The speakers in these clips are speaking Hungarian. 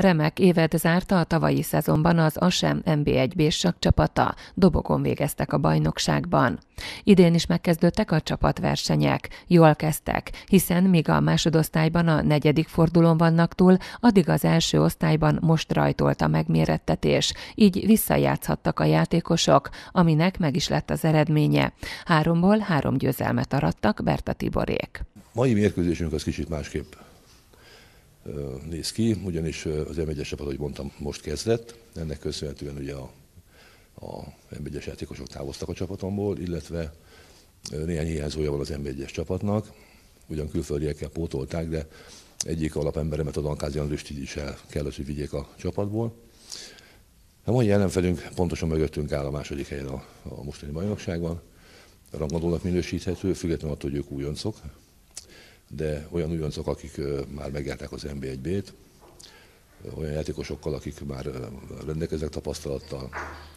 remek évet zárta a tavalyi szezonban az ASEM NB1B-s sakkcsapata, dobogon végeztek a bajnokságban. Idén is megkezdődtek a csapatversenyek. Jól kezdtek, hiszen míg a másodosztályban a 4. fordulón vannak túl, addig az első osztályban most rajtolt a megmérettetés, így visszajátszhattak a játékosok, aminek meg is lett az eredménye. 3-ból 3 győzelmet arattak Berta Tiborék. Mai mérkőzésünk az kicsit másképp néz ki, ugyanis az M1-es csapat, ahogy mondtam, most kezdett. Ennek köszönhetően ugye a M1-es játékosok távoztak a csapatomból, illetve néhány hiányzója van az M1-es csapatnak. Ugyan külföldiekkel pótolták, de egyik alapemberemet, a Dankázi Andrist is el kellett, hogy vigyék a csapatból. A mai ellenfelünk pontosan mögöttünk áll a második helyen a mostani bajnokságban. Rangadónak minősíthető, függetlenül attól, hogy ők újoncok, de olyan újoncok, akik már megjárták az NB1B-t, olyan játékosokkal, akik már rendelkeznek tapasztalattal.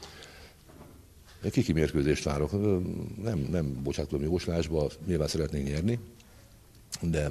Kiki mérkőzést várok, nem bocsátom jóslásba, nyilván szeretnénk nyerni, de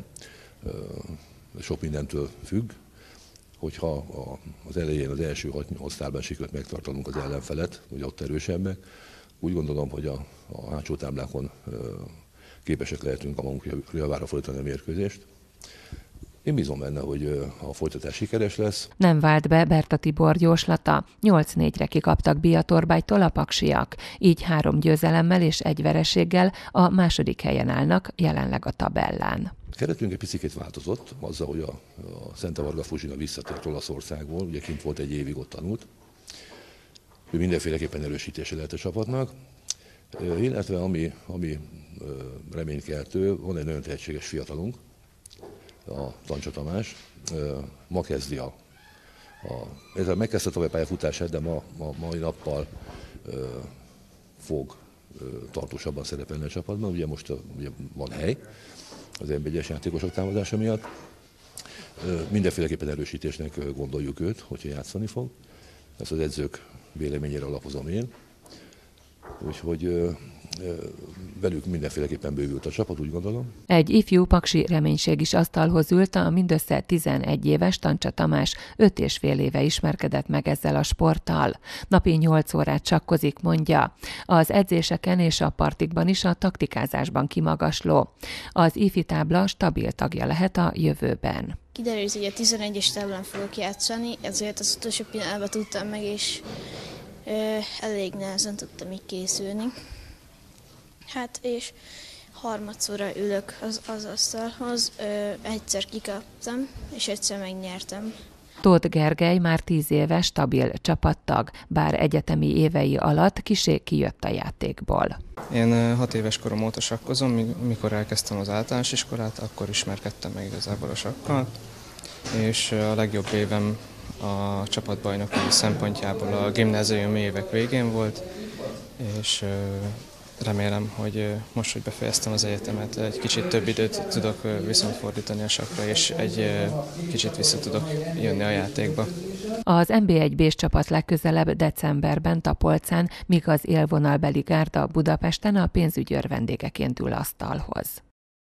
sok mindentől függ, hogyha az elején, az első 6 osztályban sikerült megtartanunk az ellenfelet, hogy ott erősebbek, úgy gondolom, hogy a hátsó táblákon képesek lehetünk a magunk javára fordítani a mérkőzést. Én bízom benne, hogy a folytatás sikeres lesz. Nem vált be Berta Tibor jóslata. 8-4-re kikaptak Biatorbágytól a paksiak. Így 3 győzelemmel és 1 vereséggel a második helyen állnak jelenleg a tabellán. Keretünk egy picit változott, azzal, hogy a Szente Varga Fuzsina visszatért Olaszországból, ugye kint volt egy évig, ott tanult. Ő mindenféleképpen erősítése lehet a csapatnak, illetve ami reménykeltő, van egy nagyon tehetséges fiatalunk, a Tancsa Tamás. Ma kezdi ezzel megkezdte tovább pályafutását, de mai nappal fog tartósabban szerepelni a csapatban. Ugye most ugye van hely az NB1-es játékosok támadása miatt. Mindenféleképpen erősítésnek gondoljuk őt, hogyha játszani fog. Ezt az edzők véleményére alapozom én. Úgyhogy velük mindenféleképpen bővült a csapat, úgy gondolom. Egy ifjú paksi reménység is asztalhoz ült, a mindössze 11 éves Tancsa Tamás 5,5 éve ismerkedett meg ezzel a sporttal. Napi 8 órát sakkozik, mondja. Az edzéseken és a partikban is a taktikázásban kimagasló. Az ifi tábla stabil tagja lehet a jövőben. Kiderült, hogy a 11-es táblán fogok játszani, ezért az utolsó pillanatban tudtam meg, és elég nehezen tudtam így készülni. Hát és harmadszorra ülök az asztalhoz, egyszer kikaptam, és egyszer megnyertem. Tóth Gergely már 10 éves stabil csapattag, bár egyetemi évei alatt kissé kijött a játékból. Én 6 éves korom óta sakkozom, mikor elkezdtem az általános iskolát, akkor ismerkedtem meg igazából a sakkal, és a legjobb évem a csapatbajnoki szempontjából a gimnáziumi évek végén volt, és remélem, hogy most, hogy befejeztem az egyetemet, egy kicsit több időt tudok viszont fordítani a sakkra, és egy kicsit vissza tudok jönni a játékba. Az NB1B-s csapat legközelebb decemberben Tapolcán, míg az élvonalbeli gárda Budapesten a pénzügyőr vendégeként ül asztalhoz.